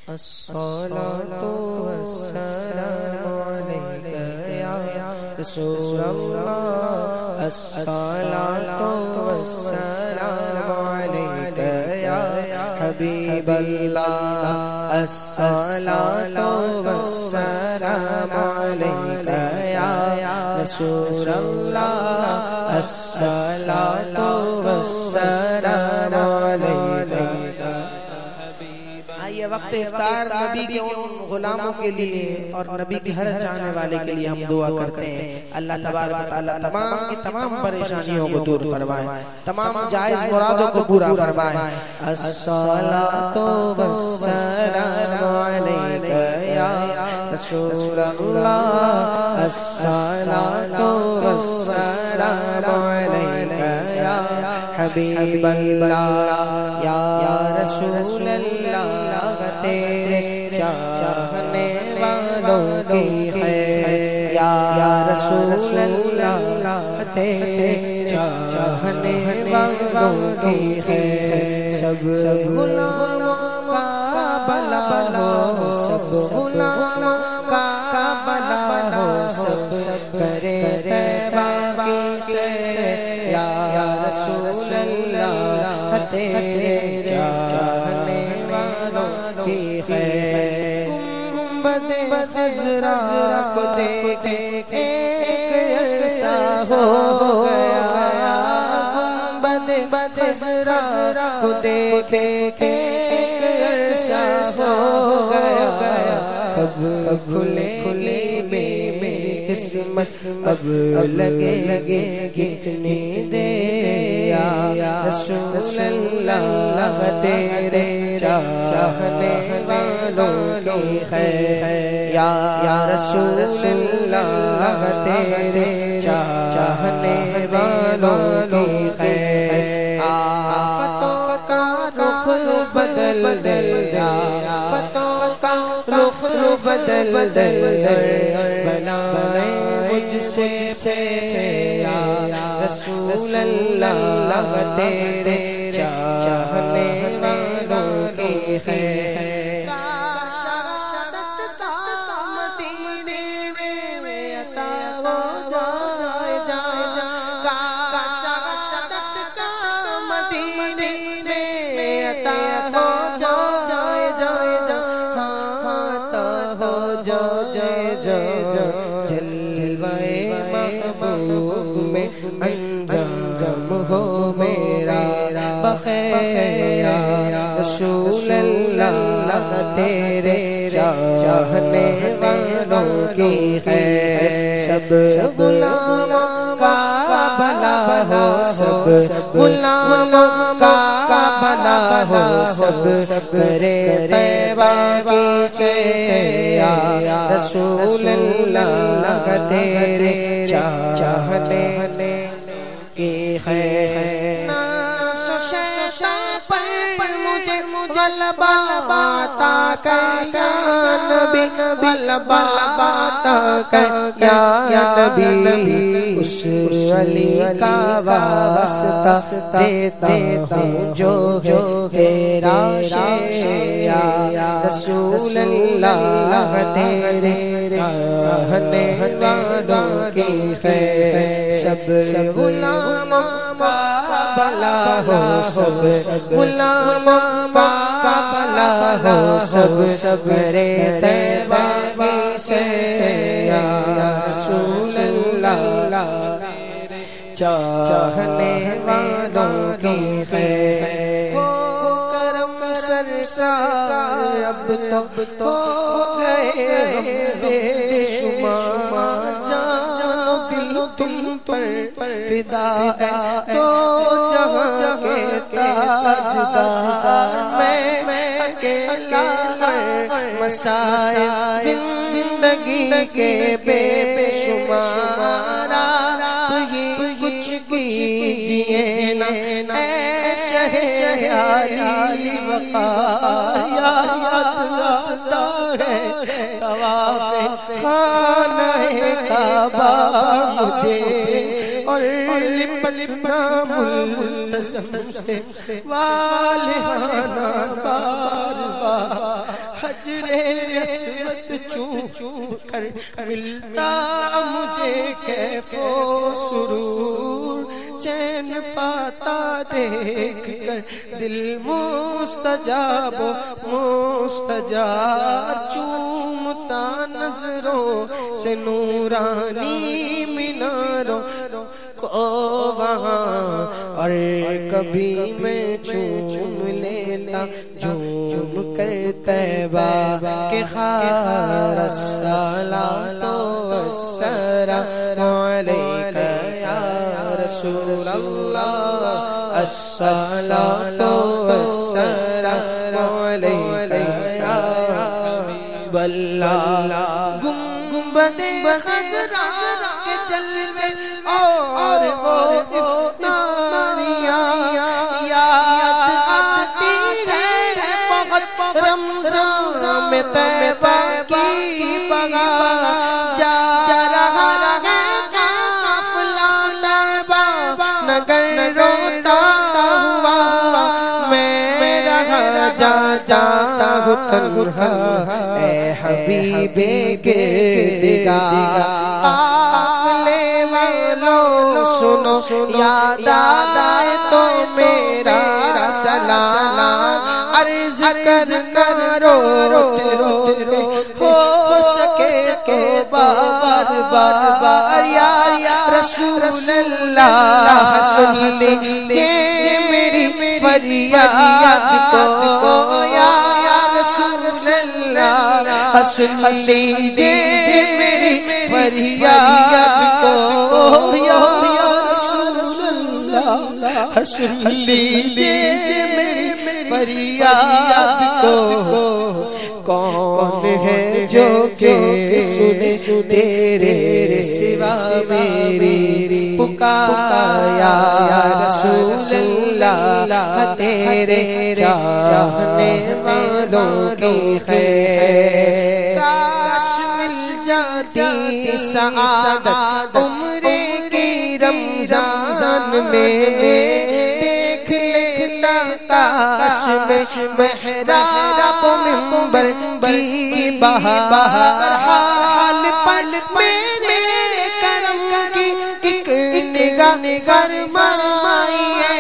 الصلاة والسلام عليك يا رسول الله الصلاة والسلام عليك يا حبيب الله الصلاة والسلام عليك يا رسول الله الصلاة والسلام عليك. یہ وقت افطار نبی کے ان غلاموں کے لیے اور نبی کے ہر چاہنے والے کے لیے ہم دعا کرتے ہیں. اللہ تبارک و تعالی تمام کی تمام پریشانیوں کو دور فرمائے, تمام جائز مرادوں کو پورا فرمائے. الصلاۃ والسلام علیک یا رسول اللہ الصلاۃ والسلام علیک یا حبیب اللہ یا رسول اللہ تیرے چاہنے والوں کی خیر یا رسول اللہ تیرے چاہنے والوں کی خیر. سب غلاموں کا بھلا ہو, سب غلاموں کا بھلا ہو, سب کرے طیبہ کی سیر یا رسول اللہ تیرے چاہنے والوں کی خیر. گنبد خضرا کو دیکھے ایک عرصہ ہو گیا, گنبد خضرا کو دیکھے ایک عرصہ ہو گیا. کب کھلے میری قسمت اب لگے کتنی دیر یا رسول اللہ تیرے چاہنے والوں کی خیر یا رسول اللہ تیرے چاہنے والوں کی خیر. آفتوں کا رخ بدل دے, آفتوں کا رخ بدل دے, بنائے مجھ سے یا رسول اللہ تیرے چاہنے والوں کی خیر. کاش شہادت کا مدینے میں عطا ہو جائے, کاش شہادت کا مدینے میں عطا ہو جائے, عطا ہو جائے. جلوائے محبوب میں انجام ہو میرا بخیر یا رسول اللہ تیرے چاہنے والوں کی خیر. سب غلاموں کا بھلا ہو, سب غلاموں کا بھلا ہو, سب کرے طیبہ کی سیر یا رسول اللہ تیرے چاہنے کی خیر. غلبہ عطا کر یا نبی, غلبہ عطا کر یا نبی. اس علی کا واسطہ دیتا ہوں جو تیرا شیر یا رسول اللہ تیرے چاہنے والوں کی خیر. سب غلاموں کا بھلا ہو, سب غلاموں کا بھلا ہو, سب کرے طیبہ کی سیر یا رسول اللہ چاہنے والوں کی خیر. ہو کرم سرکار اب تو ہو گئے بے شمار, جانو دل تم پر فدا ہے تو جہاں کے تاجدار. میں اکیلا مسائل زندگی کے بے شمار, تو یہ کچھ کیجئے نا اے شہ علی وقار. یاد آتا ہے طواف خانہ کعبہ مجھے, اور لپنا ملتزم سے والہانہ بار بار حجر اسود چوم چوم کر ملتا مجھے کیف و سرور، چین پاتا دیکھ کر دل مستجاب و مستجار، چومتا نظروں سے نورانی میناروں کو وہاں، اور کبھی میں چوم لیتا جھوم کر طیبہ کے خار، الصلاۃ والسلام علیک یا رسول اللہ، الصلاۃ والسلام علیک یا حبیب اللہ۔ گنبد خضرا کے جلوے اور وہ افطاریاں یاد آتی ہے بہت، رمضان میں طیبہ کی بہار، جا رہا ہے قافلہ طیبہ نگر روتا ہوا، میں رہا جاتا ہوں تنہا، اے حبیب گردگار، قافلے والوں سنو یاد آئے تو میرا سلام، عرض کرنا روتے روتے ہو سکے تو بار بار، یا رسول اللہ سن لیجیے میری فریاد کو، یا رسول اللہ سن لیجیے میری فریاد کو، یا رسول اللہ سن لیجیے میری فریاد کو۔ کون ہے جو کہ سنے تیرے سوا میری پکار، یا رسول اللہ تیرے چاہنے والوں کی خیر، کاش مل جاتی سعادت عمر کی رمضان میں، دیکھ لینا کاش میں محراب منبر کی بہار، حال پل میرے کرم کی ایک نگاہ فرمائیے،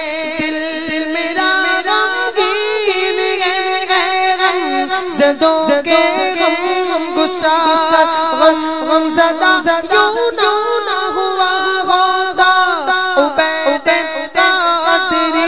دل میرا غمگین ہے، غم زدوں کے غم گسار، غم زدہ یوں نہ ہوا ہوگا عبید قادری،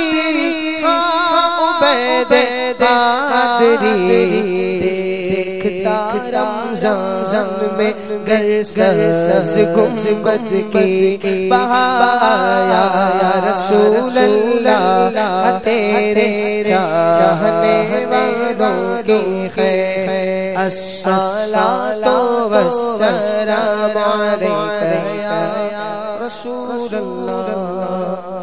عبید قادری، دیکھتا رمضان میں گر سبز گنبد کی بہار، یا رسول اللہ تیرے چاہنے والوں کی خیر، الصلاۃ والسلام علیک یا رسول اللہ۔